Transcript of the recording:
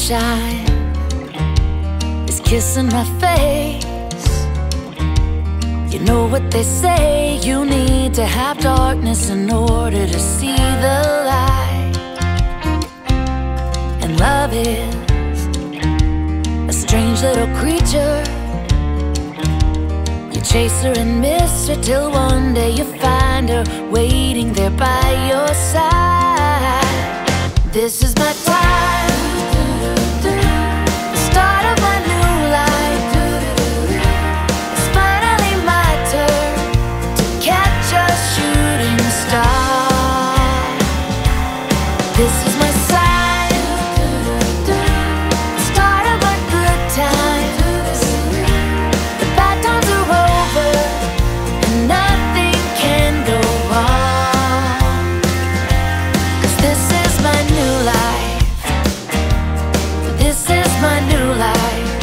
sunshine is kissing my face. You know what they say, you need to have darkness in order to see the light. And love is a strange little creature. You chase her and miss her till one day you find her waiting there by your side. This is my time, the start of my new life. It's finally my turn to catch a shooting star. This is my sign, the start of a good time. The bad times are over and nothing can go wrong. 'Cause this is my new life. This is my new life.